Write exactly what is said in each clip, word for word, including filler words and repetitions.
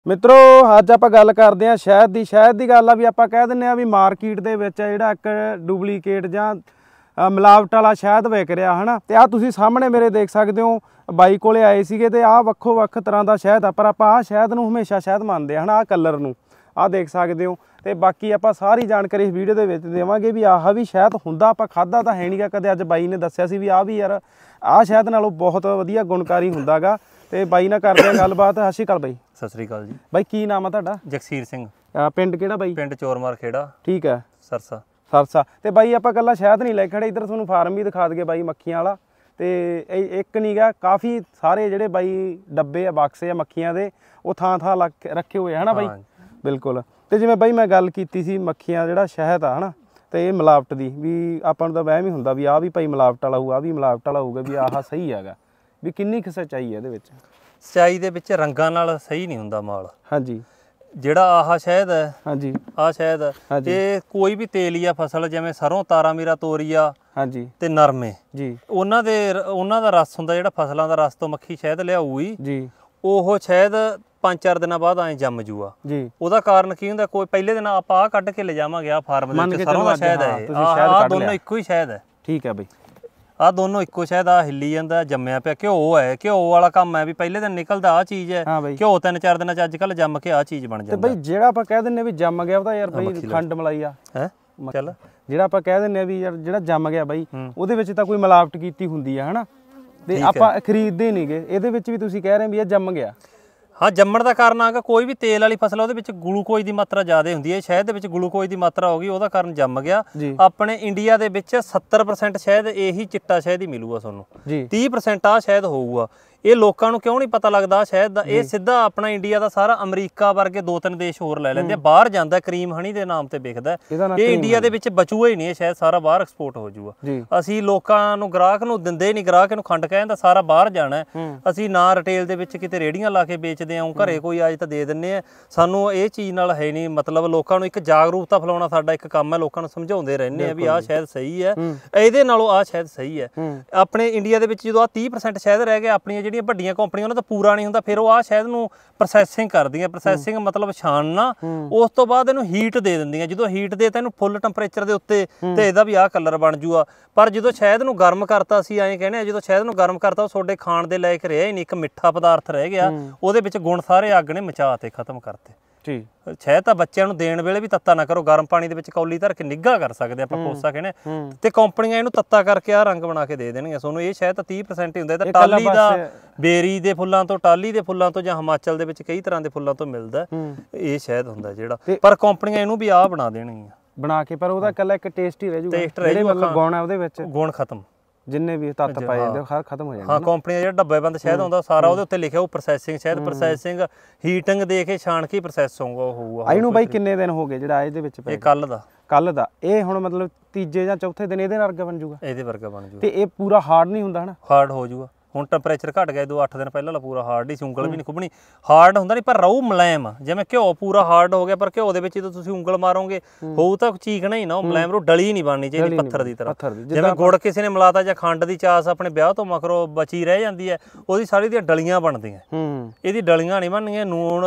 ਮਿੱਤਰੋ ਅੱਜ ਆਪਾਂ ਗੱਲ ਕਰਦੇ ਹਾਂ ਸ਼ਹਿਦ ਦੀ ਸ਼ਹਿਦ ਦੀ ਗੱਲ ਆ ਵੀ ਆਪਾਂ ਕਹਿ ਦਿੰਦੇ ਆ ਵੀ ਮਾਰਕੀਟ ਦੇ ਵਿੱਚ ਜਿਹੜਾ ਇੱਕ ਡੁਪਲੀਕੇਟ ਜਾਂ ਮਿਲਾਵਟ ਵਾਲਾ ਸ਼ਹਿਦ ਵਿਕ ਰਿਹਾ ਹਨਾ। ਤੇ ਆ ਤੁਸੀਂ ਸਾਹਮਣੇ ਮੇਰੇ ਦੇਖ ਸਕਦੇ ਹੋ ਬਾਈ ਕੋਲੇ ਆਏ ਸੀਗੇ ਤੇ ਆਹ ਵੱਖੋ ਵੱਖ ਤਰ੍ਹਾਂ ਦਾ ਸ਼ਹਿਦ ਆ, ਪਰ ਆਪਾਂ ਆਹ ਸ਼ਹਿਦ ਨੂੰ ਹਮੇਸ਼ਾ ਸ਼ਹਿਦ ਮੰਨਦੇ ਆ ਹਨਾ। ਆਹ ਕਲਰ ਨੂੰ ਆਹ ਦੇਖ ਸਕਦੇ ਹੋ। ਤੇ ਬਾਕੀ ਆਪਾਂ ਸਾਰੀ ਜਾਣਕਾਰੀ ਇਸ ਵੀਡੀਓ ਦੇ ਵਿੱਚ ਦੇਵਾਂਗੇ ਵੀ ਆਹ ਵੀ ਸ਼ਹਿਦ ਹੁੰਦਾ, ਆਪਾਂ ਖਾਧਾ ਤਾਂ ਹੈ ਨਹੀਂਗਾ ਕਦੇ। ਅੱਜ ਬਾਈ ਨੇ ਦੱਸਿਆ ਸੀ ਵੀ ਆਹ ਵੀ ਯਾਰ ਆਹ ਸ਼ਹਿਦ ਨਾਲੋਂ ਬਹੁਤ ਵਧੀਆ ਗੁਣਕਾਰੀ ਹੁੰਦਾ ਗਾ। ਤੇ ਬਾਈ ਨਾਲ ਕਰਦੇ ਆ ਗੱਲਬਾਤ। ਸਤਿ ਸ਼੍ਰੀ ਅਕਾਲ ਬਾਈ। ਸਤਿ ਸ਼੍ਰੀ ਅਕਾਲ ਜੀ ਬਾਈ, ਕੀ ਨਾਮ ਆ ਤੁਹਾਡਾ? ਜਗਸੀਰ ਸਿੰਘ। ਪਿੰਡ ਕਿਹੜਾ ਬਾਈ? ਪਿੰਡ ਚੋਰਮਾਰ ਖੇੜਾ। ਠੀਕ ਹੈ, ਸਰਸਾ ਸਰਸਾ। ਤੇ ਬਾਈ ਆਪਾਂ ਕੱਲਾ ਸ਼ਹਿਦ ਨਹੀਂ ਲੈ ਖੜੇ, ਇੱਧਰ ਤੁਹਾਨੂੰ ਫਾਰਮ ਵੀ ਦਿਖਾ ਦਈਏ ਬਾਈ ਮੱਖੀਆਂ ਵਾਲਾ। ਤੇ ਇੱਕ ਨਹੀਂ ਗਾ, ਕਾਫੀ ਸਾਰੇ ਜਿਹੜੇ ਬਾਈ ਡੱਬੇ ਆ ਬਾਕਸੇ ਆ ਮੱਖੀਆਂ ਦੇ ਉਹ ਥਾਂ ਥਾਂ ਲੱਗ ਰੱਖੇ ਹੋਏ ਹਨਾ ਬਾਈ। ਬਿਲਕੁਲ। ਤੇ ਜਿਵੇਂ ਬਾਈ ਮੈਂ ਗੱਲ ਕੀਤੀ ਸੀ ਮੱਖੀਆਂ ਜਿਹੜਾ ਸ਼ਹਿਦ ਆ ਹਨਾ, ਤੇ ਇਹ ਮਿਲਾਵਟ ਦੀ ਵੀ ਆਪਾਂ ਨੂੰ ਤਾਂ ਵਹਿਮ ਹੀ ਹੁੰਦਾ ਵੀ ਆਹ ਵੀ ਭਾਈ ਮਿਲਾਵਟ ਵਾਲਾ ਹੋਊ, ਆਹ ਵੀ ਮਿਲਾਵਟ ਵਾਲਾ ਹੋਊਗਾ, ਵੀ ਆਹ ਸਹੀ ਹੈਗਾ। ਵੀ ਕਿੰਨੀ ਕੁ ਸੱਚਾਈ ਹੈ ਇਹਦੇ ਵਿੱਚ? ਸੱਚਾਈ ਦੇ ਵਿੱਚ ਰੰਗਾਂ ਨਾਲ ਸਹੀ ਨਹੀਂ ਹੁੰਦਾ ਮਾਲ। ਹਾਂਜੀ। ਜਿਹੜਾ ਆਹ ਸ਼ਹਿਦ ਹੈ, ਹਾਂਜੀ, ਆਹ ਸ਼ਹਿਦ ਇਹ ਕੋਈ ਵੀ ਤੇਲੀਆ ਫਸਲ ਜਿਵੇਂ ਸਰੋਂ, ਤਾਰਾ ਮੀਰਾ, ਤੋਰੀਆ, ਹਾਂਜੀ, ਤੇ ਨਰਮੇ ਜੀ, ਉਹਨਾਂ ਦੇ ਉਹਨਾਂ ਦਾ ਰਸ ਹੁੰਦਾ ਜਿਹੜਾ ਫਸਲਾਂ ਦਾ ਰਸ ਤੋਂ ਮੱਖੀ ਸ਼ਹਿਦ ਲਿਆਊਗੀ ਜੀ। ਉਹ ਸ਼ਹਿਦ ਪੰਜ ਚਾਰ ਦਿਨਾਂ ਬਾਅਦ ਐਂ ਜੰਮ ਜੂਆ ਜੀ। ਉਹਦਾ ਕਾਰਨ ਕੀ ਹੁੰਦਾ? ਕੋਈ ਪਹਿਲੇ ਦਿਨ ਆਪਾਂ ਆਹ ਕੱਢ ਕੇ ਲੈ ਜਾਵਾਂਗੇ, ਆਹ ਫਾਰਮ ਦੇ ਵਿੱਚ ਸਰੋਂ ਦਾ ਸ਼ਹਿਦ ਹੈ, ਆਹ ਦੋਨੋਂ ਇੱਕੋ ਹੀ ਸ਼ਹਿਦ ਹੈ। ਠੀਕ ਹੈ ਬਈ। ਆਹ ਦੋਨੋਂ ਇੱਕੋ ਸ਼ਹਿਦ ਆ ਹਿੱਲੀ ਜਾਂਦਾ, ਜੰਮਿਆ ਪਿਆ ਘਿਓ ਹੈ। ਘਿਓ ਵਾਲਾ ਕੰਮ ਹੈ ਵੀ ਪਹਿਲੇ ਦਿਨ ਨਿਕਲਦਾ ਆਹ ਚੀਜ਼ ਹੈ, ਘਿਓ ਤਿੰਨ ਚਾਰ ਦਿਨਾਂ ਚ ਅੱਜ ਕੱਲ ਜੰਮ ਕੇ ਆਹ ਚੀਜ਼ ਬਣ ਜਾਂਦਾ। ਤੇ ਬਈ ਜਿਹੜਾ ਆਪਾਂ ਕਹਿ ਦਿੰਨੇ ਵੀ ਜੰਮ ਗਿਆ ਉਹਦਾ ਯਾਰ ਬਈ ਖੰਡ ਮਲਾਈ ਆ ਹੈ। ਚੱਲ ਜਿਹੜਾ ਆਪਾਂ ਕਹਿ ਦਿੰਨੇ ਵੀ ਯਾਰ ਜਿਹੜਾ ਜੰਮ ਗਿਆ ਬਾਈ ਉਹਦੇ ਵਿੱਚ ਤਾਂ ਕੋਈ ਮਿਲਾਵਟ ਕੀਤੀ ਹੁੰਦੀ ਆ ਹਨਾ। ਤੇ ਆਪਾਂ ਖਰੀਦਦੇ ਨਹੀਂਗੇ, ਇਹਦੇ ਵਿੱਚ ਵੀ ਤੁਸੀਂ ਕਹਿ ਰਹੇ ਵੀ ਇਹ ਜੰਮ ਗਿਆ। ਹਾਂ, ਜੰਮਣ ਦਾ ਕਾਰਨ ਆਗਾ ਕੋਈ ਵੀ ਤੇਲ ਵਾਲੀ ਫਸਲ ਉਹਦੇ ਵਿੱਚ ਗਲੂਕੋਜ਼ ਦੀ ਮਾਤਰਾ ਜ਼ਿਆਦਾ ਹੁੰਦੀ ਹੈ। ਸ਼ਹਿਦ ਦੇ ਵਿੱਚ ਗਲੂਕੋਜ਼ ਦੀ ਮਾਤਰਾ ਹੋ ਗਈ, ਉਹਦਾ ਕਾਰਨ ਜੰਮ ਗਿਆ। ਆਪਣੇ ਇੰਡੀਆ ਦੇ ਵਿੱਚ ਸੱਤਰ ਪ੍ਰਸੈਂਟ ਸ਼ਹਿਦ ਇਹੀ ਚਿੱਟਾ ਸ਼ਹਿਦ ਹੀ ਮਿਲੂਗਾ ਤੁਹਾਨੂੰ, ਤੀਹ ਪ੍ਰਸੈਂਟ ਆ ਸ਼ਹਿਦ ਹੋਊਗਾ। ਇਹ ਲੋਕਾਂ ਨੂੰ ਕਿਉਂ ਨਹੀਂ ਪਤਾ ਲੱਗਦਾ ਸ਼ਹਿਦ ਦਾ? ਇਹ ਸਿੱਧਾ ਆਪਣਾ ਇੰਡੀਆ ਦਾ ਸਾਰਾ ਅਮਰੀਕਾ ਵਰਗੇ ਦੋ ਤਿੰਨ ਦੇਸ਼ ਹੋਰ ਲੈ ਲੈਂਦੇ ਆ, ਬਾਹਰ ਜਾਂਦਾ ਕਰੀਮ ਹਨੀ ਦੇ ਨਾਮ ਤੇ ਵਿਕਦਾ। ਇਹ ਇੰਡੀਆ ਦੇ ਵਿੱਚ ਬਚੂਗਾ ਹੀ ਨਹੀਂ, ਇਹ ਸ਼ਹਿਦ ਸਾਰਾ ਬਾਹਰ ਐਕਸਪੋਰਟ ਹੋ ਜਾਊਗਾ। ਅਸੀਂ ਲੋਕਾਂ ਨੂੰ ਗ੍ਰਾਹਕ ਨੂੰ ਦਿੰਦੇ ਨਹੀਂ, ਗ੍ਰਾਹਕ ਨੂੰ ਖੰਡ ਕਹਿੰਦਾ ਸਾਰਾ ਬਾਹਰ ਜਾਣਾ। ਅਸੀਂ ਨਾ ਰਿਟੇਲ ਦੇ ਵਿੱਚ ਕਿਤੇ ਰੇਹੜੀਆਂ ਲਾ ਕੇ ਵੇਚਦੇ ਆਉਂ, ਘਰੇ ਕੋਈ ਆਜ ਤਾਂ ਦੇ ਦਿੰਦੇ ਆ। ਸਾਨੂੰ ਇਹ ਚੀਜ਼ ਨਾਲ ਹੈ ਨਹੀਂ ਮਤਲਬ। ਲੋਕਾਂ ਨੂੰ ਇੱਕ ਜਾਗਰੂਕਤਾ ਫੈਲਾਉਣਾ ਸਾਡਾ ਇੱਕ ਕੰਮ ਹੈ, ਲੋਕਾਂ ਨੂੰ ਸਮਝਾਉਂਦੇ ਰਹਿੰਦੇ ਆ ਵੀ ਆਹ ਸ਼ਹਿਦ ਸਹੀ ਹੈ, ਇਹਦੇ ਨਾਲੋਂ ਆਹ ਸ਼ਹਿਦ ਸਹੀ ਹੈ। ਆਪਣੇ ਇੰਡੀਆ ਦੇ ਵਿੱਚ ਜਦੋਂ ਆਹ ਤੀਹ ਪ੍ਰਸੈਂਟ ਸ਼ਹਿਦ ਰਹਿ ਗਿਆ, ਆਪਣੀਆਂ ਜਿਹੜੀਆਂ ਵੱਡੀਆਂ ਕੰਪਨੀਆਂ ਉਹਨਾਂ ਦਾ ਪੂਰਾ ਨਹੀਂ ਹੁੰਦਾ, ਫਿਰ ਉਹ ਆਹ ਸ਼ਹਿਦ ਨੂੰ ਪ੍ਰੋਸੈਸਿੰਗ ਕਰਦੀਆਂ। ਪ੍ਰੋਸੈਸਿੰਗ ਮਤਲਬ ਛਾਣਨਾ, ਉਸ ਤੋਂ ਬਾਅਦ ਇਹਨੂੰ ਹੀਟ ਦੇ ਦਿੰਦੀਆਂ। ਜਦੋਂ ਹੀਟ ਦੇ ਤਾਂ ਇਹਨੂੰ ਫੁੱਲ ਟੈਂਪਰੇਚਰ ਦੇ ਉੱਤੇ ਤੇ ਇਹਦਾ ਵੀ ਆਹ ਕਲਰ ਬਣ ਜੂਗਾ। ਪਰ ਜਦੋਂ ਸ਼ਹਿਦ ਨੂੰ ਗਰਮ ਕਰਤਾ, ਅਸੀਂ ਐਂ ਕਹਿੰਦੇ ਆ ਜਦੋਂ ਸ਼ਹਿਦ ਨੂੰ ਗਰਮ ਕਰਤਾ ਉਹ ਤੁਹਾਡੇ ਖਾਣ ਦੇ ਲਾਇਕ ਰਿਹਾ ਹੀ ਨਹੀਂ, ਇੱਕ ਮਿੱਠਾ ਪਦਾਰਥ ਰਹਿ ਗਿਆ। ਉਹਦੇ ਵਿੱਚ ਗੁਣ ਸਾਰੇ ਅੱਗ ਨੇ ਮਚਾ ਤੇ ਖਤਮ ਕਰਤੇ। ਜੀ, ਸ਼ਹਿਦ ਤਾਂ ਬੱਚਿਆਂ ਨੂੰ ਦੇਣ ਵੇਲੇ ਵੀ ਤੱਤਾ ਨਾ ਕਰੋ, ਗਰਮ ਪਾਣੀ ਦੇ ਵਿੱਚ ਕੌਲੀ ਧਰ ਕੇ ਨਿੱਘਾ ਕਰ ਸਕਦੇ ਆਪਾਂ, ਕੋਸਾ ਕਹਿੰਦੇ। ਤੇ ਕੰਪਨੀਆਂ ਇਹਨੂੰ ਤੱਤਾ ਕਰਕੇ ਆਹ ਰੰਗ ਬਣਾ ਕੇ ਦੇ ਦੇਣਗੀਆਂ ਤੁਹਾਨੂੰ। ਇਹ ਸ਼ਹਿਦ ਤਾਂ ਤੀਹ ਪ੍ਰਸੈਂਟ ਹੀ ਹੁੰਦਾ। ਇਹ ਤਾਂ ਟਾਲੀ ਦਾ, ਬੇਰੀ ਦੇ ਫੁੱਲਾਂ ਤੋਂ, ਟਾਲੀ ਦੇ ਫੁੱਲਾਂ ਤੋਂ, ਜਾਂ ਹਿਮਾਚਲ ਦੇ ਵਿੱਚ ਕਈ ਤਰ੍ਹਾਂ ਦੇ ਫੁੱਲਾਂ ਤੋਂ ਮਿਲਦਾ ਇਹ ਸ਼ਹਿਦ ਹੁੰਦਾ ਜਿਹੜਾ। ਪਰ ਕੰਪਨੀਆਂ ਇਹਨੂੰ ਵੀ ਆਹ ਬਣਾ ਦੇਣਗੀਆਂ ਬਣਾ ਕੇ, ਪਰ ਉਹਦਾ ਇਕੱਲਾ ਇੱਕ ਟੇਸਟ ਹੀ ਰਹਿ ਜੂਗਾ। ਜਿਹੜੇ ਮਤਲਬ ਗੁਣ ਆ ਉਹਦੇ ਵਿੱਚ, ਗੁਣ ਖਤਮ, ਜਿੰਨੇ ਵੀ ਤੱਤ ਪਾਏ ਜਾਂਦੇ ਹਰ ਖਤਮ ਹੋ ਜਾਂਦੇ। ਹਾਂ, ਕੰਪਨੀ ਦਾ ਜਿਹੜਾ ਡੱਬੇ ਬੰਦ ਸ਼ਹਿਦ ਹੁੰਦਾ ਸਾਰਾ ਉਹਦੇ ਉੱਤੇ ਲਿਖਿਆ ਉਹ ਪ੍ਰੋਸੈਸਿੰਗ ਸ਼ਹਿਦ, ਪ੍ਰੋਸੈਸਿੰਗ ਹੀਟਿੰਗ ਦੇ ਕੇ ਛਾਣ ਕੇ ਪ੍ਰੋਸੈਸ ਹੋਊਗਾ। ਇਹਨੂੰ ਬਾਈ ਕਿੰਨੇ ਦਿਨ ਹੋ ਗਏ ਜਿਹੜਾ ਇਹਦੇ ਵਿੱਚ? ਇਹ ਕੱਲ ਦਾ ਕੱਲ ਦਾ ਇਹ ਹੁਣ ਮਤਲਬ ਤੀਜੇ ਜਾਂ ਚੌਥੇ ਦਿਨ ਇਹਦੇ ਵਰਗਾ ਬਣ ਜੂਗਾ? ਇਹਦੇ ਵਰਗਾ ਬਣ ਜੂਗਾ। ਤੇ ਇਹ ਪੂਰਾ ਹਾਰਡ ਨਹੀਂ ਹੁੰਦਾ ਹਨਾ? ਹਾਰਡ ਹੋ ਜੂਗਾ। ਹੁਣ ਟੈਂਪਰੇਚਰ ਘਟ ਗਿਆ, ਦੋ ਅੱਠ ਦਿਨ ਪਹਿਲਾਂ ਪੂਰਾ ਹਾਰਡ ਹੀ ਸੀ, ਉਂਗਲ ਵੀ ਨਹੀਂ ਖੁੱਬਣੀ। ਹਾਰਡ ਹੁੰਦਾ ਨਹੀਂ, ਪਰ ਰਹੂ ਮੁਲਾਇਮ। ਜਿਵੇਂ ਘਿਓ ਪੂਰਾ ਹਾਰਡ ਹੋ ਗਿਆ, ਪਰ ਘਿਓ ਦੇ ਵਿੱਚ ਜਦੋਂ ਤੁਸੀਂ ਉਂਗਲ ਮਾਰੋਗੇ ਹੋਊ ਤਾਂ ਚੀਕਣਾ ਹੀ ਨਾ, ਉਹ ਮੁਲਾਇਮ ਰੂ ਡਲੀ ਨਹੀਂ ਬਣਨੀ ਚਾਹੀਦੀ ਪੱਥਰ ਦੀ ਤਰ੍ਹਾਂ। ਜਿਵੇਂ ਗੁੜ ਕਿਸੇ ਨੇ ਮਿਲਾਤਾ ਜਾਂ ਖੰਡ ਦੀ ਚਾਸ ਆਪਣੇ ਵਿਆਹ ਤੋਂ ਮਗਰੋਂ ਬਚੀ ਰਹਿ ਜਾਂਦੀ ਹੈ, ਉਹਦੀ ਸਾਰੀ ਦੀਆਂ ਡਲੀਆਂ ਬਣਦੀਆਂ। ਇਹਦੀ ਡਲੀਆਂ ਨਹੀਂ ਬਣਨੀਆਂ, ਨੂਣ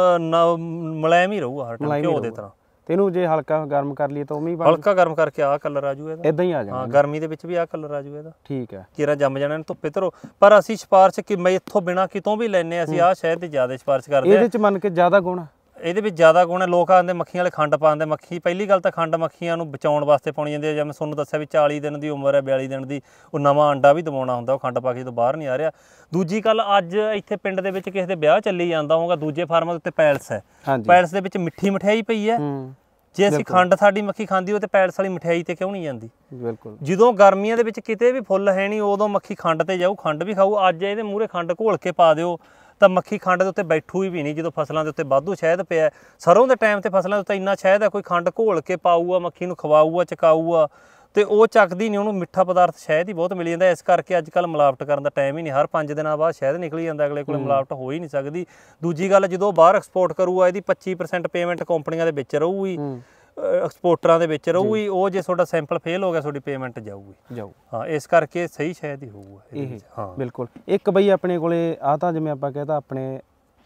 ਮੁਲਾਇਮ ਹੀ ਰਹੂਗਾ ਹਰ ਟਾਈਮ ਘਿਓ ਦੇ ਤਰ੍ਹਾਂ। ਤੇ ਇਹਨੂੰ ਜੇ ਹਲਕਾ ਗਰਮ ਕਰ ਲਈਏ ਤਾਂ ਉਵੇਂ ਹਲਕਾ ਗਰਮ ਕਰਕੇ ਆਹ ਕਲਰ ਆ ਜੂ ਇਹਦਾ, ਇਦਾਂ ਹੀ ਆ ਜਾਣਾ। ਹਾਂ, ਗਰਮੀ ਦੇ ਵਿੱਚ ਵੀ ਆਹ ਕਲਰ ਆ ਜੂ ਇਹਦਾ। ਠੀਕ ਹੈ, ਚਿਹਰਾ ਜੰਮ ਜਾਣਾ, ਇਹਨੂੰ ਧੁੱਪੇ ਧਰੋ। ਪਰ ਅਸੀਂ ਸਿਫਾਰਿਸ਼ ਕਿ ਮੈਂ ਇੱਥੋਂ ਬਿਨਾਂ ਕਿਤੋਂ ਵੀ ਲੈਨੇ, ਅਸੀਂ ਆਹ ਸ਼ਹਿਦ ਦੀ ਜ਼ਿਆਦਾ ਸਿਫਾਰਿਸ਼ ਕਰਦੇ ਆ। ਇਹਦੇ ਚ ਮੰਨ ਕੇ ਜ਼ਿਆਦਾ ਗੁਣ, ਇਹਦੇ ਵਿੱਚ ਜ਼ਿਆਦਾ ਗੁਣ ਹੈ। ਲੋਕ ਆਂਦੇ ਮੱਖੀਆਂ ਵਾਲੇ ਖੰਡ ਪਾਉਂਦੇ। ਮੱਖੀ ਪਹਿਲੀ ਗੱਲ ਤਾਂ ਖੰਡ ਮੱਖੀਆਂ ਨੂੰ ਬਚਾਉਣ ਵਾਸਤੇ ਪਾਉਣੀ ਜਾਂਦੀ ਹੈ। ਜਿਵੇਂ ਤੁਹਾਨੂੰ ਦੱਸਿਆ ਵੀ ਚਾਲੀ ਦਿਨ ਦੀ ਉਮਰ ਹੈ, ਬਿਆਲੀ ਦਿਨ ਦੀ, ਉਹ ਨਵਾਂ ਅੰਡਾ ਵੀ ਦਵਾਉਣਾ ਹੁੰਦਾ, ਉਹ ਖੰਡ ਪਾ ਕੇ ਜਦੋਂ ਬਾਹਰ ਨਹੀਂ ਆ ਰਿਹਾ। ਦੂਜੀ ਗੱਲ, ਅੱਜ ਇੱਥੇ ਪਿੰਡ ਦੇ ਵਿੱਚ ਕਿਸੇ ਦੇ ਵਿਆਹ ਚੱਲੀ ਜਾਂਦਾ ਹੋਊਗਾ, ਦੂਜੇ ਫਾਰਮਾਂ ਦੇ ਉੱਤੇ ਪੈਲਸ ਹੈ, ਪੈਲਸ ਦੇ ਵਿੱਚ ਮਿੱਠੀ ਮਠਿਆਈ ਪਈ ਹੈ। ਜੇ ਅਸੀਂ ਖੰਡ ਸਾਡੀ ਮੱਖੀ ਖਾਂਦੀ ਹੋਵੇ ਤੇ ਪੈਲਸ ਵਾਲੀ ਮਠਿਆਈ ਤੇ ਕਿਉਂ ਨਹੀਂ ਜਾਂਦੀ? ਬਿਲਕੁਲ। ਜਦੋਂ ਗਰਮੀਆਂ ਦੇ ਵਿੱਚ ਕਿਤੇ ਵੀ ਫੁੱਲ ਹੈ ਨਹੀਂ, ਉਦੋਂ ਮੱਖੀ ਖੰਡ ਤੇ ਜਾਊ, ਖੰਡ ਵੀ ਖਾਊ। ਅੱਜ ਇਹਦੇ ਮੂਹਰੇ ਖੰਡ ਘੋਲ ਕੇ ਪਾ ਦਿਓ ਤਾਂ ਮੱਖੀ ਖੰਡ ਦੇ ਉੱਤੇ ਬੈਠੂ ਹੀ ਵੀ ਨਹੀਂ। ਜਦੋਂ ਫਸਲਾਂ ਦੇ ਉੱਤੇ ਵਾਧੂ ਸ਼ਹਿਦ ਪਿਆ, ਸਰੋਂ ਦੇ ਟਾਈਮ ਤੇ ਫਸਲਾਂ ਦੇ ਉੱਤੇ ਇੰਨਾ ਸ਼ਹਿਦ ਹੈ, ਕੋਈ ਖੰਡ ਘੋਲ ਕੇ ਪਾਊਗਾ, ਮੱਖੀ ਨੂੰ ਖਵਾਊਗਾ, ਚਕਾਊਗਾ, ਤੇ ਉਹ ਚੱਕਦੀ ਨਹੀਂ, ਉਹਨੂੰ ਮਿੱਠਾ ਪਦਾਰਥ ਸ਼ਹਿਦ ਹੀ ਬਹੁਤ ਮਿਲ ਜਾਂਦਾ। ਇਸ ਕਰਕੇ ਅੱਜ ਕੱਲ੍ਹ ਮਿਲਾਵਟ ਕਰਨ ਦਾ ਟਾਈਮ ਹੀ ਨਹੀਂ। ਹਰ ਪੰਜ ਦਿਨਾਂ ਬਾਅਦ ਸ਼ਹਿਦ ਨਿਕਲੀ ਜਾਂਦਾ, ਅਗਲੇ ਕੋਲ ਮਿਲਾਵਟ ਹੋ ਹੀ ਨਹੀਂ ਸਕਦੀ। ਦੂਜੀ ਗੱਲ, ਜਦੋਂ ਬਾਹਰ ਐਕਸਪੋਰਟ ਕਰੂਗਾ ਇਹਦੀ ਪੱਚੀ ਪ੍ਰਸੈਂਟ ਪੇਮੈਂਟ ਕੰਪਨੀਆਂ ਦੇ ਵਿੱਚ ਰਹੂਗੀ, ਐਕਸਪੋਰਟਰਾਂ ਦੇ ਵਿੱਚ ਰਹੂਗੀ। ਉਹ ਜੇ ਤੁਹਾਡਾ ਸੈਂਪਲ ਫੇਲ ਹੋ ਗਿਆ, ਤੁਹਾਡੀ ਪੇਮੈਂਟ ਜਾਊਗੀ ਜਾਊ ਹਾਂ, ਇਸ ਕਰਕੇ ਸਹੀ ਸ਼ਹਿਦ ਹੀ ਹੋਊਗਾ ਇਹ। ਹਾਂ ਬਿਲਕੁਲ। ਇੱਕ ਬਈ ਆਪਣੇ ਕੋਲੇ ਆ ਤਾਂ ਜਿਵੇਂ ਆਪਾਂ ਕਹਿੰਦਾ ਆਪਣੇ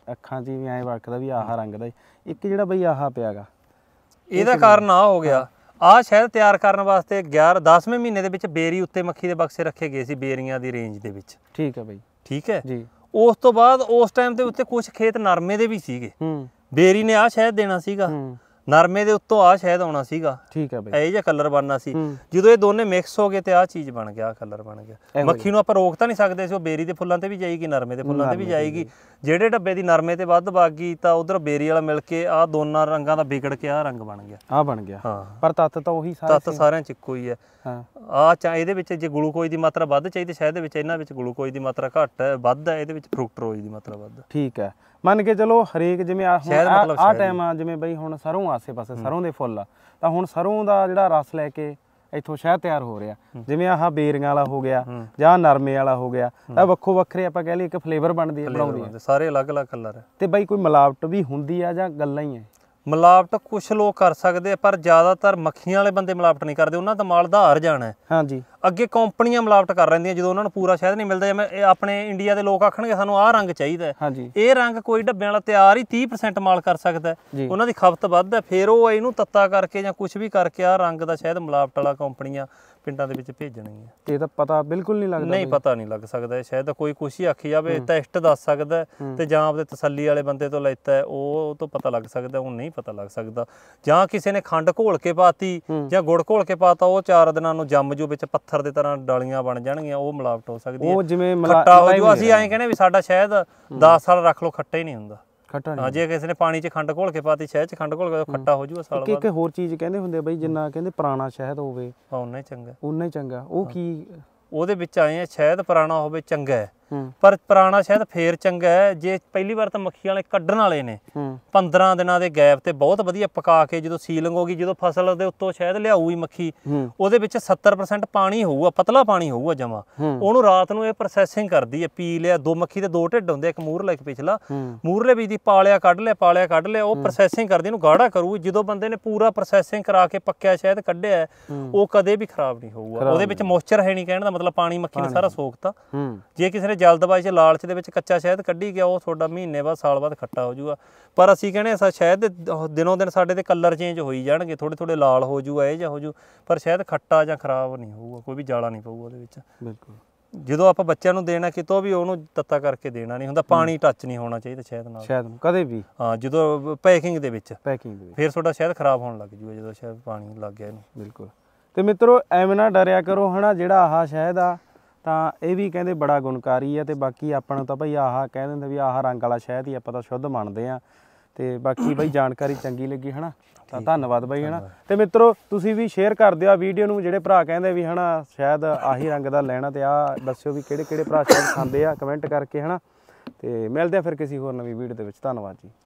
ਅੱਖਾਂ 'ਚ ਵੀ ਐਂ ਵਰਕਦਾ ਵੀ ਆਹ ਰੰਗ ਦਾ। ਇੱਕ ਜਿਹੜਾ ਬਈ ਆਹ ਪਿਆਗਾ, ਇਹਦਾ ਕਾਰਨ ਆ ਹੋ ਗਿਆ, ਆਹ ਸ਼ਹਿਦ ਤਿਆਰ ਕਰਨ ਵਾਸਤੇ ਗਿਆਰਾਂ ਦਸਵੇਂ ਮਹੀਨੇ ਦੇ ਵਿੱਚ ਬੇਰੀ ਉੱਤੇ ਮੱਖੀ ਦੇ ਬਕਸੇ ਰੱਖੇ ਗਏ ਸੀ ਬੇਰੀਆਂ ਦੀ ਰੇਂਜ ਦੇ ਵਿੱਚ। ਠੀਕ ਹੈ ਬਈ, ਠੀਕ ਹੈ ਜੀ। ਉਸ ਤੋਂ ਬਾਅਦ ਉਸ ਟਾਈਮ ਦੇ ਉੱਤੇ ਕੁਝ ਖੇਤ ਨਰਮੇ ਦੇ ਵੀ ਸੀਗੇ, ਬੇਰੀ ਨੇ ਆਹ ਸ਼ਹਿਦ ਦੇਣਾ ਸੀਗਾ, ਨਰਮੇ ਦੇ ਉੱਤੋਂ ਆਹ ਸ਼ਹਿਦ ਆਉਣਾ ਸੀਗਾ। ਠੀਕ ਹੈ ਬਈ, ਇਹ ਜਿਹਾ ਕਲਰ ਬਣਨਾ ਸੀ। ਜਦੋਂ ਇਹ ਦੋਨੇ ਮਿਕਸ ਹੋ ਗਏ ਤੇ ਆਹ ਚੀਜ਼ ਬਣ ਗਿਆ, ਕਲਰ ਬਣ ਗਿਆ। ਮੱਖੀ ਨੂੰ ਆਪਾਂ ਰੋਕ ਤਾਂ ਨਹੀਂ ਸਕਦੇ ਸੀ, ਉਹ ਬੇਰੀ ਦੇ ਫੁੱਲਾਂ ਤੇ ਵੀ ਜਾਏਗੀ, ਨਰਮੇ ਦੇ ਫੁੱਲਾਂ ਤੇ ਵੀ ਜਾਏਗੀ। ਜਿਹੜੇ ਡੱਬੇ ਦੀ ਨਰਮੇ ਤੇ ਵੱਧ ਵਗ ਗਈ ਤਾਂ ਉਧਰ ਬੇਰੀ ਵਾਲਾ ਮਿਲ ਕੇ ਆਹ ਦੋਨਾਂ ਰੰਗਾਂ ਦਾ ਵਿਗੜ ਕੇ ਆਹ ਰੰਗ ਬਣ ਗਿਆ, ਆਹ ਬਣ ਗਿਆ। ਹਾਂ, ਪਰ ਤੱਤ ਤਾਂ ਉਹੀ ਸਾਰੇ ਤੱਤ ਸਾਰਿਆਂ ਚ ਇੱਕੋ ਹੀ ਹੈ। ਹਾਂ, ਆਹ ਚਾ ਇਹਦੇ ਵਿੱਚ ਜੇ ਗਲੂਕੋਜ਼ ਦੀ ਮਾਤਰਾ ਵੱਧ ਚਾਹੀਦੀ ਸ਼ਹਿਦ ਦੇ ਵਿੱਚ, ਇਹਨਾਂ ਵਿੱਚ ਗਲੂਕੋਜ਼ ਦੀ ਮਾਤਰਾ ਘੱਟ ਹੈ, ਵੱਧ ਹੈ, ਇਹਦੇ ਵਿੱਚ ਫਰੂਕਟੋਜ਼ ਦੀ ਮਾਤਰਾ ਵੱਧ। ਠੀਕ ਹੈ, ਮੰਨ ਕੇ ਚਲੋ ਹਰੇਕ ਜਿਵੇਂ ਆਹ ਟਾਈਮ ਆ, ਜਿਵੇਂ ਬਈ ਹੁਣ ਸਰੋਂ ਆਸੇ ਪਾਸੇ ਸਰੋਂ ਦੇ ਫੁੱਲ ਆ, ਤਾਂ ਹੁਣ ਸਰੋਂ ਦਾ ਜਿਹੜਾ ਰਸ ਲੈ ਕੇ ਇੱਥੋਂ ਸ਼ਹਿਦ ਤਿਆਰ ਹੋ ਰਿਹਾ, ਜਿਵੇਂ ਆਹ ਬੇਰੀਆਂ ਵਾਲਾ ਹੋ ਗਿਆ ਜਾਂ ਨਰਮੇ ਵਾਲਾ ਹੋ ਗਿਆ, ਤਾਂ ਵੱਖੋ ਵੱਖਰੇ ਆਪਾਂ ਕਹਿ ਲਈਏ ਇੱਕ ਫਲੇਵਰ ਬਣਦੀ ਹੈ, ਬਣਾਉਂਦੀ ਹੈ, ਸਾਰੇ ਅਲੱਗ-ਅਲੱਗ ਕਲਰ ਹੈ। ਤੇ ਬਈ ਕੋਈ ਮਿਲਾਵਟ ਵੀ ਹੁੰਦੀ ਆ ਜਾਂ ਗੱਲਾਂ ਹੀ ਹੈ? ਮਿਲਾਵਟ ਕੁਛ ਲੋਕ ਕਰ ਸਕਦੇ ਆ, ਪਰ ਜ਼ਿਆਦਾਤਰ ਮੱਖੀਆਂ ਵਾਲੇ ਬੰਦੇ ਮਿਲਾਵਟ ਨਹੀਂ ਕਰਦੇ, ਉਹਨਾਂ ਦਾ ਮਾਲ ਧਾਰ ਜਾਣਾ ਹੈ। ਹਾਂਜੀ, ਅੱਗੇ ਕੰਪਨੀਆਂ ਮਿਲਾਵਟ ਕਰ ਰਹਿੰਦੀਆਂ ਜਦੋਂ ਉਹਨਾਂ ਨੂੰ ਪੂਰਾ ਸ਼ਹਿਦ ਨਹੀਂ ਮਿਲਦਾ। ਜਿਵੇਂ ਆਪਣੇ ਇੰਡੀਆ ਦੇ ਲੋਕ ਆਖਣਗੇ ਸਾਨੂੰ ਆਹ ਰੰਗ ਚਾਹੀਦਾ, ਇਹ ਰੰਗ ਕੋਈ ਡੱਬਿਆਂ ਵਾਲਾ ਤਿਆਰ ਹੀ ਤੀਹ ਪ੍ਰਸੈਂਟ ਮਾਲ ਕਰ ਸਕਦਾ, ਉਹਨਾਂ ਦੀ ਖਪਤ ਵੱਧ ਹੈ, ਫਿਰ ਉਹ ਇਹਨੂੰ ਤੱਤਾ ਕਰਕੇ ਜਾਂ ਕੁਝ ਵੀ ਕਰਕੇ ਆਹ ਰੰਗ ਦਾ ਸ਼ਹਿਦ ਮਿਲਾਵਟ ਵਾਲਾ ਕੰਪਨੀਆਂ ਪਿੰਡਾਂ ਦੇ ਵਿੱਚ ਭੇਜਣਗੀਆਂ। ਇਹ ਤਾਂ ਪਤਾ ਬਿਲਕੁਲ ਨਹੀਂ ਲੱਗਦਾ, ਨਹੀਂ ਪਤਾ ਨਹੀਂ ਲੱਗ ਸਕਦਾ। ਸ਼ਾਇਦ ਕੋਈ ਕੁਛ ਹੀ ਆਖੀ ਜਾਵੇ ਟੈਸਟ ਦੱਸ ਸਕਦਾ, ਤੇ ਜਾਂ ਆਪਦੇ ਤਸੱਲੀ ਵਾਲੇ ਬੰਦੇ ਤੋਂ ਲੈਤਾ ਉਹ ਤੋਂ ਪਤਾ ਲੱਗ ਸਕਦਾ, ਉਹ ਨਹੀਂ ਪਤਾ ਲੱਗ ਸਕਦਾ। ਜਾਂ ਕਿਸੇ ਨੇ ਖੰਡ ਘੋਲ ਕੇ ਪਾਤੀ ਜਾਂ ਗੁੜ ਘੋਲ ਕੇ ਪਾਤਾ, ਉਹ ਚਾਰ ਦਿਨਾਂ ਨੂੰ ਜੰਮ ਜੋ ਵਿੱਚ ਪੱਥਰ ਦੇ ਤਰ੍ਹਾਂ ਡਾਲੀਆਂ ਬਣ ਜਾਣਗੀਆਂ, ਉਹ ਮਿਲਾਵਟ ਹੋ ਸਕਦੀ ਹੈ। ਉਹ ਜਿਵੇਂ ਖੱਟਾ ਹੋ ਜੂ, ਅਸੀਂ ਐਂ ਕਹਿੰਦੇ ਵੀ ਸਾਡਾ ਸ਼ਾਇਦ ਦਸ ਸਾਲ ਰੱਖ ਲਓ ਖੱਟਾ ਹੀ ਨਹੀਂ ਹੁੰਦਾ। ਹਾਂ, ਜੇ ਕਿਸੇ ਨੇ ਪਾਣੀ 'ਚ ਖੰਡ ਘੋਲ ਕੇ ਪਾਤੀ, ਸ਼ਹਿਦ 'ਚ ਖੰਡ ਘੋਲ ਕੇ ਖੱਟਾ ਹੋ ਜੂਗਾ ਸਾਲ ਬਾਅਦ। ਇੱਕ ਹੋਰ ਚੀਜ਼ ਕਹਿੰਦੇ ਹੁੰਦੇ ਬਈ, ਜਿੰਨਾ ਕਹਿੰਦੇ ਪੁਰਾਣਾ ਸ਼ਹਿਦ ਹੋਵੇ ਓਨਾ ਹੀ ਚੰਗਾ, ਓਨਾ ਹੀ ਚੰਗਾ। ਉਹ ਕੀ ਉਹਦੇ ਵਿੱਚ ਆਏ ਆ, ਸ਼ਹਿਦ ਪੁਰਾਣਾ ਹੋਵੇ ਚੰਗਾ ਹੈ, ਪਰ ਪੁਰਾਣਾ ਸ਼ਹਿਦ ਫੇਰ ਚੰਗਾ ਹੈ ਜੇ ਪਹਿਲੀ ਵਾਰ ਤਾਂ ਮੱਖੀ ਵਾਲੇ ਕੱਢਣ ਵਾਲੇ ਨੇ ਪੰਦਰਾਂ ਦਿਨਾਂ ਦੇ ਗੈਪ ਤੇ ਬਹੁਤ ਵਧੀਆ ਪਕਾ ਕੇ, ਜਦੋਂ ਸੀਲਿੰਗ ਹੋ ਗਈ, ਜਦੋਂ ਫਸਲ ਦੇ ਉੱਤੋਂ ਸ਼ਹਿਦ ਲਿਆਊਗੀ ਮੱਖੀ, ਉਹਦੇ ਵਿੱਚ ਸੱਤਰ ਪ੍ਰਸੈਂਟ ਪਾਣੀ ਹੋਊਗਾ, ਪਤਲਾ ਪਾਣੀ ਹੋਊਗਾ ਜਮਾ। ਉਹਨੂੰ ਰਾਤ ਨੂੰ ਇਹ ਪ੍ਰੋਸੈਸਿੰਗ ਕਰਦੀ ਹੈ, ਪੀ ਲਿਆ। ਦੋ ਮੱਖੀ ਦੇ ਦੋ ਢਿੱਡ ਹੁੰਦੇ, ਇੱਕ ਮੂਹਰਲਾ ਇੱਕ ਪਿਛਲਾ। ਮੂਹਰਲੇ ਵੀ ਦੀ ਪਾਲਿਆ ਕੱਢ ਲਿਆ, ਪਾਲਿਆ ਕੱਢ ਲਿਆ, ਉਹ ਪ੍ਰੋਸੈਸਿੰਗ ਕਰਦੀ, ਇਹਨੂੰ ਗਾੜਾ ਕਰੂਗੀ। ਜਦੋਂ ਬੰਦੇ ਨੇ ਪੂਰਾ ਪ੍ਰੋਸੈਸਿੰਗ ਕਰਾ ਕੇ ਪੱਕਿਆ ਸ਼ਹਿਦ ਕੱਢਿਆ, ਉਹ ਕਦੇ ਵੀ ਖਰਾਬ ਨਹੀਂ ਹੋਊਗਾ। ਉਹਦੇ ਵਿੱਚ ਮੋਇਸਚਰ ਹੈ ਨਹੀਂ, ਕਹਿਣ ਦਾ ਮਤਲਬ ਪਾਣੀ ਮੱਖੀ ਨੇ ਸਾਰਾ ਸੋਖਤਾ। ਜੇ ਕਿਸੇ ਨੇ ਜਲਦਬਾਜ਼ੀ 'ਚ ਲਾਲਚ ਦੇ ਵਿੱਚ ਕੱਚਾ ਸ਼ਹਿਦ ਕੱਢੀ ਗਿਆ, ਉਹ ਤੁਹਾਡਾ ਮਹੀਨੇ ਬਾਅਦ ਸਾਲ ਬਾਅਦ ਖੱਟਾ ਹੋ ਜਾਊਗਾ। ਪਰ ਅਸੀਂ ਕਹਿੰਦੇ ਸ਼ਹਿਦ ਦੇ ਦਿਨੋਂ ਦਿਨ ਸਾਡੇ ਦੇ ਕਲਰ ਚੇਂਜ ਹੋਈ ਜਾਣਗੇ, ਥੋੜੇ ਥੋੜੇ ਲਾਲ ਹੋ ਜੂਗਾ, ਇਹ ਜਾਂ ਹੋ ਜੂ, ਪਰ ਸ਼ਹਿਦ ਖੱਟਾ ਜਾਂ ਖਰਾਬ ਨਹੀਂ ਹੋਊਗਾ, ਕੋਈ ਵੀ ਜਾਲਾ ਨਹੀਂ ਪਊਗਾ ਉਹਦੇ ਵਿੱਚ। ਬਿਲਕੁਲ, ਜਦੋਂ ਆਪਾਂ ਬੱਚਿਆਂ ਨੂੰ ਦੇਣਾ ਕਿਤੋਂ ਵੀ ਉਹਨੂੰ ਤੱਤਾ ਕਰਕੇ ਦੇਣਾ ਨਹੀਂ ਹੁੰਦਾ, ਪਾਣੀ ਟੱਚ ਨਹੀਂ ਹੋਣਾ ਚਾਹੀਦਾ ਸ਼ਹਿਦ ਨਾਲ, ਸ਼ਹਿਦ ਨੂੰ ਕਦੇ ਵੀ। ਹਾਂ, ਜਦੋਂ ਪੈਕਿੰਗ ਦੇ ਵਿੱਚ ਪੈਕਿੰਗ ਦੇ ਫਿਰ ਤੁਹਾਡਾ ਸ਼ਹਿਦ ਖਰਾਬ ਹੋਣ ਲੱਗ ਜੂਗਾ ਜਦੋਂ ਸ਼ਹਿਦ ਪਾਣੀ ਲੱਗ ਗਿਆ ਇਹਨੂੰ। ਬਿਲਕੁਲ। ਤੇ ਮਿੱਤਰੋ ਐਵੇਂ ਨਾ ਡਰਿਆ ਕਰੋ ਹਨਾ, ਜਿਹੜਾ ਆਹ ਸ਼ਹਿਦ ਆ ਤਾਂ ਇਹ ਵੀ ਕਹਿੰਦੇ ਬੜਾ ਗੁਣਕਾਰੀ ਆ, ਤੇ ਬਾਕੀ ਆਪਾਂ ਨੂੰ ਤਾਂ ਭਾਈ ਆਹ ਕਹਿ ਦਿੰਦੇ ਵੀ ਆਹ ਰੰਗ ਵਾਲਾ ਸ਼ਹਿਦ ਹੀ ਆਪਾਂ ਤਾਂ ਸ਼ੁੱਧ ਮੰਨਦੇ ਆ। ਤੇ ਬਾਕੀ ਬਾਈ ਜਾਣਕਾਰੀ ਚੰਗੀ ਲੱਗੀ ਹਨਾ, ਤਾਂ ਧੰਨਵਾਦ ਬਾਈ ਹਨਾ। ਤੇ ਮਿੱਤਰੋ ਤੁਸੀਂ ਵੀ ਸ਼ੇਅਰ ਕਰ ਦਿਓ ਵੀਡੀਓ ਨੂੰ, ਜਿਹੜੇ ਭਰਾ ਕਹਿੰਦੇ ਵੀ ਹਨਾ ਸ਼ਾਇਦ ਆਹੀ ਰੰਗ ਦਾ ਲੈਣਾ, ਤੇ ਆਹ ਦੱਸਿਓ ਵੀ ਕਿਹੜੇ ਕਿਹੜੇ ਭਰਾ ਸ਼ਾਇਦ ਖਾਂਦੇ ਆ, ਕਮੈਂਟ ਕਰਕੇ ਹਨਾ। ਤੇ ਮਿਲਦੇ ਆ ਫਿਰ ਕਿਸੇ ਹੋਰ ਨਵੀਂ ਵੀਡੀਓ ਦੇ ਵਿੱਚ। ਧੰਨਵਾਦ ਜੀ।